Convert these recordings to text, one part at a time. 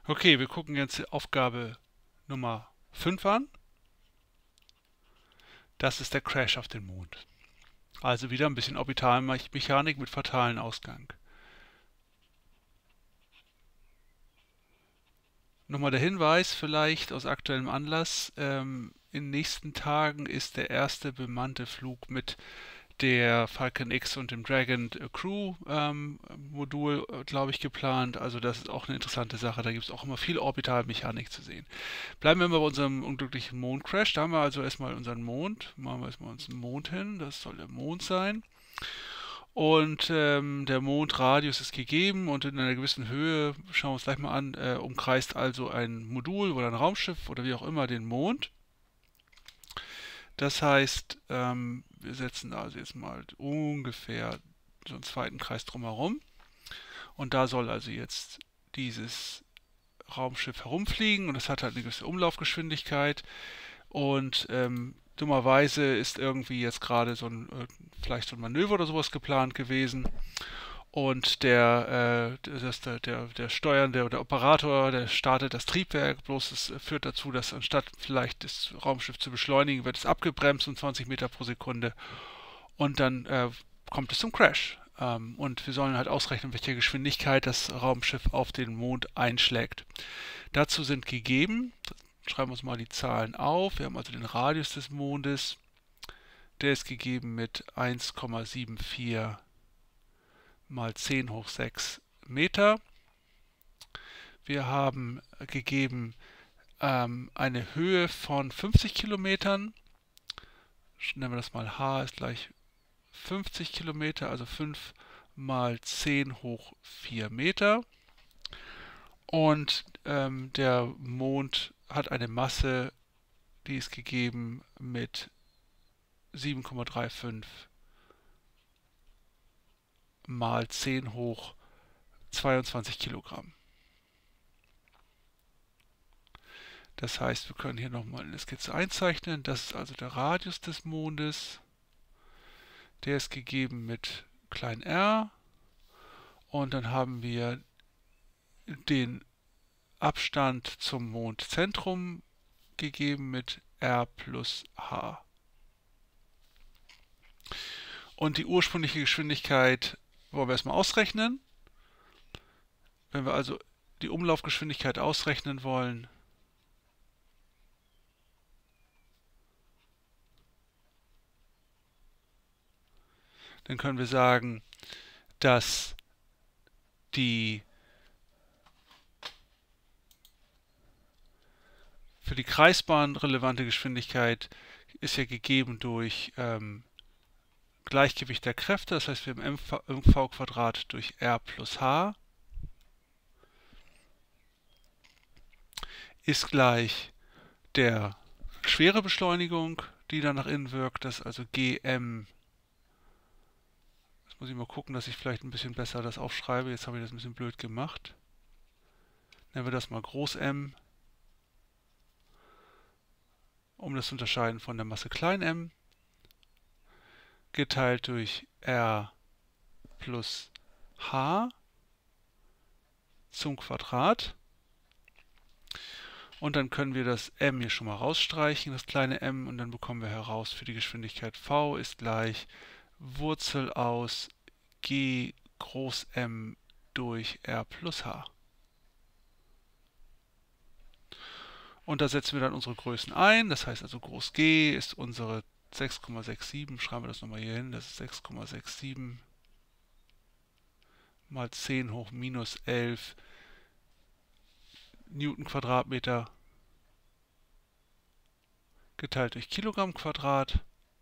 Okay, wir gucken jetzt die Aufgabe Nummer 5 an. Das ist der Crash auf den Mond. Also wieder ein bisschen Orbitalmechanik mit fatalen Ausgang. Nochmal der Hinweis vielleicht aus aktuellem Anlass. In den nächsten Tagen ist der erste bemannte Flug mit der Falcon X und dem Dragon Crew Modul, glaube ich, geplant. Also das ist auch eine interessante Sache. Da gibt es auch immer viel Orbitalmechanik zu sehen. Bleiben wir mal bei unserem unglücklichen Mondcrash. Da haben wir also erstmal unseren Mond. Machen wir erstmal unseren Mond hin. Das soll der Mond sein. Und der Mondradius ist gegeben und in einer gewissen Höhe, schauen wir uns gleich mal an, umkreist also ein Modul oder ein Raumschiff oder wie auch immer den Mond. Das heißt, wir setzen also jetzt mal ungefähr so einen zweiten Kreis drumherum. Und da soll also jetzt dieses Raumschiff herumfliegen und es hat halt eine gewisse Umlaufgeschwindigkeit. Und dummerweise ist irgendwie jetzt gerade vielleicht so ein Manöver oder sowas geplant gewesen. Und der Steuernde oder Operator, der startet das Triebwerk, bloß es führt dazu, dass anstatt vielleicht das Raumschiff zu beschleunigen, wird es abgebremst um 20 Meter pro Sekunde und dann kommt es zum Crash. Und wir sollen halt ausrechnen, welche Geschwindigkeit das Raumschiff auf den Mond einschlägt. Dazu sind gegeben, schreiben wir uns mal die Zahlen auf, wir haben also den Radius des Mondes, der ist gegeben mit 1,74 mal 10 hoch 6 Meter. Wir haben gegeben eine Höhe von 50 Kilometern. Nennen wir das mal h ist gleich 50 Kilometer, also 5 mal 10 hoch 4 Meter. Und der Mond hat eine Masse, die ist gegeben mit 7,35 mal 10 hoch 22 Kilogramm. Das heißt, wir können hier nochmal eine Skizze einzeichnen. Das ist also der Radius des Mondes. Der ist gegeben mit klein r. Und dann haben wir den Abstand zum Mondzentrum gegeben mit r plus h. Und die ursprüngliche Geschwindigkeit wollen wir erstmal ausrechnen. Wenn wir also die Umlaufgeschwindigkeit ausrechnen wollen, dann können wir sagen, dass die für die Kreisbahn relevante Geschwindigkeit ist ja gegeben durch Gleichgewicht der Kräfte, das heißt wir haben mv² durch r plus h ist gleich der Schwerebeschleunigung, die dann nach innen wirkt, das ist also gm. Jetzt muss ich mal gucken, dass ich vielleicht ein bisschen besser das aufschreibe. Jetzt habe ich das ein bisschen blöd gemacht. Nennen wir das mal Groß M, um das zu unterscheiden von der Masse klein m, geteilt durch r plus h zum Quadrat. Und dann können wir das m hier schon mal rausstreichen, das kleine m, und dann bekommen wir heraus, für die Geschwindigkeit v ist gleich Wurzel aus g groß M durch r plus h. Und da setzen wir dann unsere Größen ein, das heißt also groß G ist unsere 6,67, schreiben wir das nochmal hier hin, das ist 6,67 mal 10 hoch minus 11 Newton Quadratmeter geteilt durch Kilogramm Quadrat.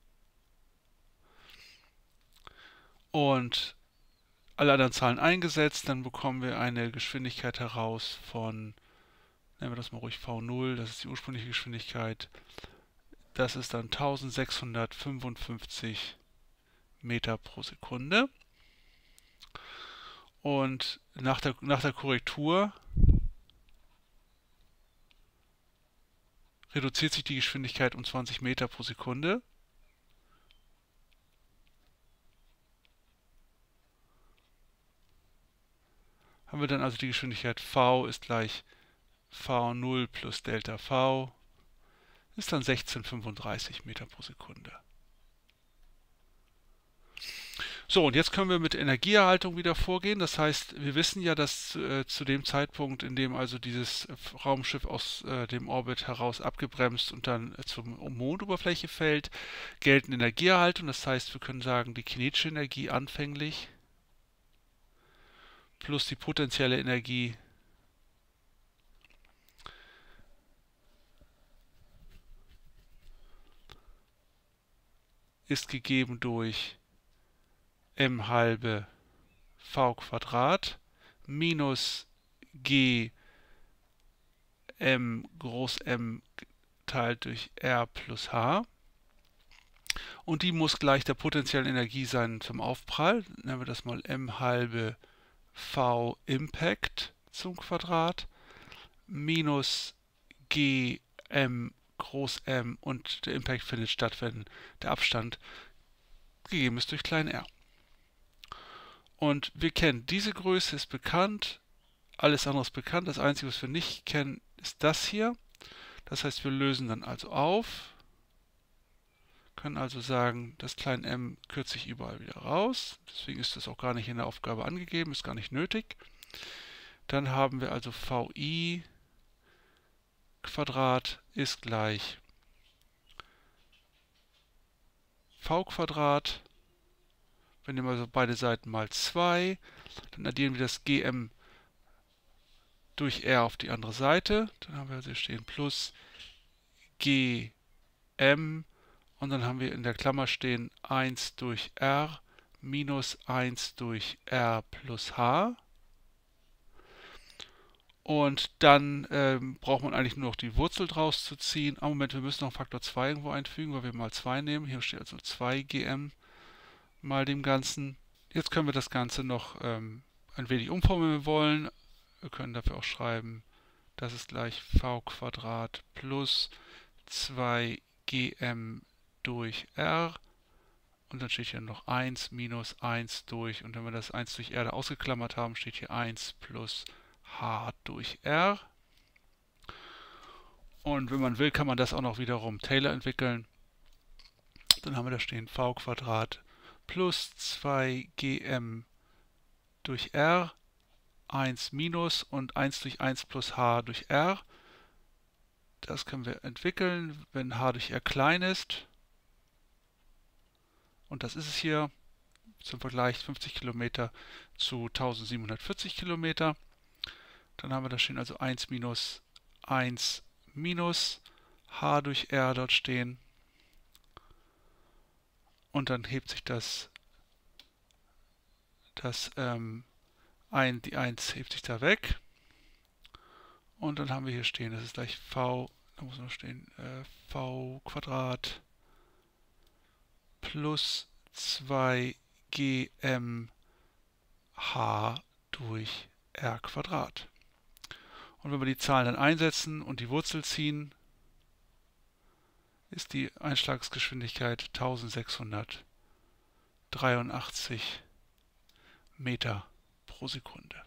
Und alle anderen Zahlen eingesetzt, dann bekommen wir eine Geschwindigkeit heraus von, nennen wir das mal ruhig V0, das ist die ursprüngliche Geschwindigkeit. Das ist dann 1655 Meter pro Sekunde. Und nach der Korrektur reduziert sich die Geschwindigkeit um 20 Meter pro Sekunde. Haben wir dann also die Geschwindigkeit v ist gleich V0 plus Delta V ist dann 1635 Meter pro Sekunde. So, und jetzt können wir mit Energieerhaltung wieder vorgehen. Das heißt, wir wissen ja, dass zu dem Zeitpunkt, in dem also dieses Raumschiff aus dem Orbit heraus abgebremst und dann zur Mondoberfläche fällt, gelten Energieerhaltung. Das heißt, wir können sagen, die kinetische Energie anfänglich plus die potenzielle Energie ist gegeben durch m halbe v Quadrat minus g m groß M geteilt durch r plus h. Und die muss gleich der potenziellen Energie sein zum Aufprall. Nennen wir das mal m halbe v Impact zum Quadrat minus g m groß M, und der Impact findet statt, wenn der Abstand gegeben ist durch klein r. Und wir kennen, diese Größe ist bekannt, alles andere ist bekannt. Das Einzige, was wir nicht kennen, ist das hier. Das heißt, wir lösen dann also auf, können also sagen, das kleine m kürze ich überall wieder raus. Deswegen ist das auch gar nicht in der Aufgabe angegeben, ist gar nicht nötig. Dann haben wir also vi Quadrat ist gleich v Quadrat. Wir nehmen also beide Seiten mal 2. Dann addieren wir das gm durch r auf die andere Seite. Dann haben wir also hier stehen plus gm, und dann haben wir in der Klammer stehen 1 durch r minus 1 durch r plus h. Und dann braucht man eigentlich nur noch die Wurzel draus zu ziehen. Ah, Moment, wir müssen noch Faktor 2 irgendwo einfügen, weil wir mal 2 nehmen. Hier steht also 2 gm mal dem Ganzen. Jetzt können wir das Ganze noch ein wenig umformen, wenn wir wollen. Wir können dafür auch schreiben, das ist gleich v Quadrat plus 2 gm durch r. Und dann steht hier noch 1 minus 1 durch. Und wenn wir das 1 durch r da ausgeklammert haben, steht hier 1 plus h durch r. Und wenn man will, kann man das auch noch wiederum Taylor entwickeln. Dann haben wir da stehen v Quadrat plus 2 gm durch r, 1 minus und 1 durch 1 plus h durch r. Das können wir entwickeln, wenn h durch r klein ist. Und das ist es hier. Zum Vergleich 50 Kilometer zu 1740 Kilometer. Dann haben wir da stehen also 1 minus 1 minus h durch r dort stehen. Und dann hebt sich die 1 hebt sich da weg. Und dann haben wir hier stehen, das ist gleich v, da muss noch stehen, v Quadrat plus 2 gm h durch r Quadrat. Und wenn wir die Zahlen dann einsetzen und die Wurzel ziehen, ist die Einschlagsgeschwindigkeit 1683 Meter pro Sekunde.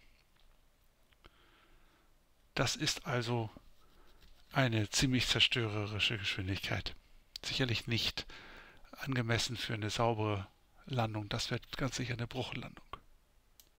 Das ist also eine ziemlich zerstörerische Geschwindigkeit. Sicherlich nicht angemessen für eine saubere Landung. Das wird ganz sicher eine Bruchlandung.